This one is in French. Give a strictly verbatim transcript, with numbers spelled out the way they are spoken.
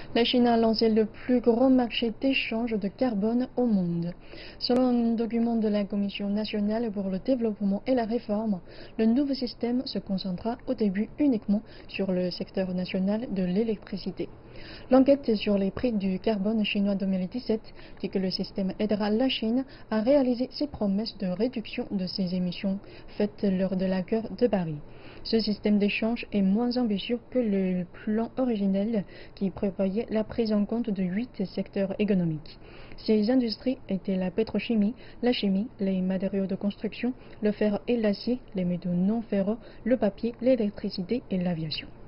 La Chine a lancé le plus grand marché d'échange de carbone au monde. Selon un document de la Commission nationale pour le développement et la réforme, le nouveau système se concentrera au début uniquement sur le secteur national de l'électricité. L'enquête sur les prix du carbone chinois deux mille dix-sept dit que le système aidera la Chine à réaliser ses promesses de réduction de ses émissions faites lors de l'accord de Paris. Ce système d'échange est moins ambitieux que le plan originel qui prévoyait la prise en compte de huit secteurs économiques. Ces industries étaient la pétrochimie, la chimie, les matériaux de construction, le fer et l'acier, les métaux non ferreux, le papier, l'électricité et l'aviation.